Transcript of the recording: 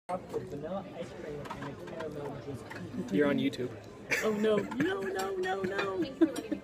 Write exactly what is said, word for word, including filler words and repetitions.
With vanilla ice cream and a caramel drizzle. You're on YouTube. Oh no, no, no, no, no.